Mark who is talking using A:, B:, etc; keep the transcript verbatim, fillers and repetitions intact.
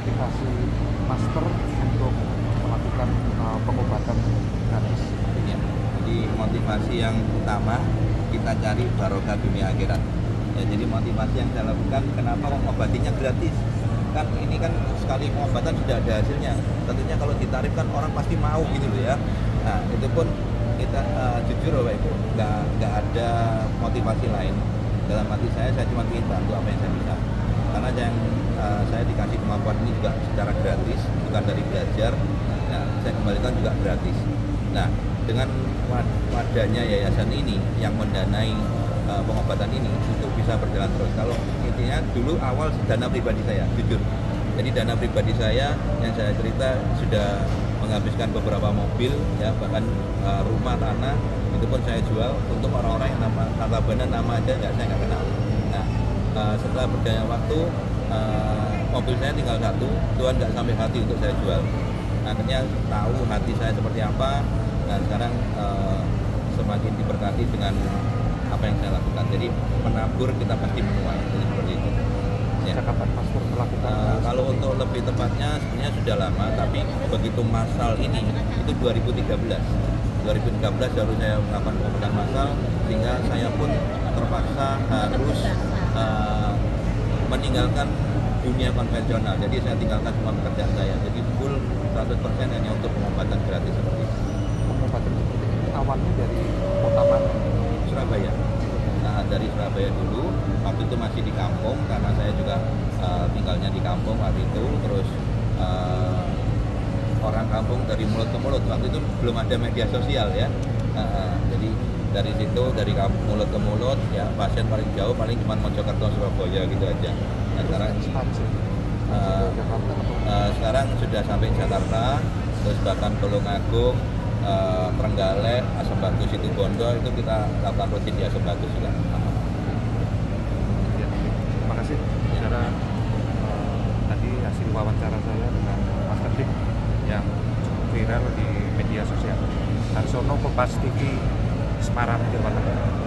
A: memotivasi master untuk melakukan uh, pengobatan gratis?
B: Ya, jadi motivasi yang utama kita cari barokah dunia akhirat. Ya, jadi motivasi yang saya lakukan, kenapa mengobatinya gratis? Kan ini kan sekali pengobatan sudah ada hasilnya. Tentunya kalau ditarifkan orang pasti mau gitu loh ya. Nah itu pun kita uh, jujur Bapak Ibu, nggak nggak ada motivasi lain. Dalam hati saya, saya cuma ingin bantu apa yang saya bisa. Karena yang uh, saya dikasih kemampuan ini juga secara gratis, bukan dari belajar. Nah saya kembalikan juga gratis. Nah dengan wadahnya yayasan ini yang mendanai uh, pengobatan ini untuk bisa berjalan terus. Kalau intinya dulu awal dana pribadi saya, jujur. Jadi dana pribadi saya yang saya cerita sudah menghabiskan beberapa mobil, ya bahkan uh, rumah, tanah itu pun saya jual untuk orang-orang yang nama notabene nama aja nggak saya nggak kenal. Nah uh, setelah berjalannya waktu uh, mobil saya tinggal satu, Tuhan nggak sampai hati untuk saya jual. Akhirnya tahu hati saya seperti apa. Dan sekarang uh, semakin diberkati dengan apa yang saya lakukan. Jadi menabur kita pasti menuai. Jadi seperti itu. Ya.
A: Kapan Pastor melakukan?
B: Uh, kalau untuk lebih tepatnya sebenarnya sudah lama, tapi begitu massal ini itu dua ribu tiga belas. dua ribu tiga belas baru saya melakukan pengobatan massal, sehingga saya pun terpaksa harus uh, meninggalkan dunia konvensional. Jadi saya tinggalkan semua pekerjaan saya. Jadi full seratus persen hanya untuk pengobatan gratis seperti itu.
A: Pengobatan seperti ini awalnya dari kota mana?
B: Surabaya. Nah, dari Surabaya dulu, waktu itu masih di kampung karena saya juga uh, tinggalnya di kampung waktu itu. Terus uh, orang kampung dari mulut ke mulut, waktu itu belum ada media sosial ya. Uh, jadi dari situ, dari kampung, mulut ke mulut, ya pasien paling jauh paling cuma Mojokerto, Surabaya gitu aja. Nah, sekarang uh, uh, sekarang sudah sampai Jakarta, terus bahkan Tulungagung, Uh, Trenggalek, Asam Batu, Situbondo itu kita lakukan rutin di Asam Batu juga.
A: Ya, terima kasih. Saudara, uh, tadi hasil wawancara saya dengan Mas Ketik yang viral di media sosial. Harsono, Kompas T V, Semarang, Jawa Tengah.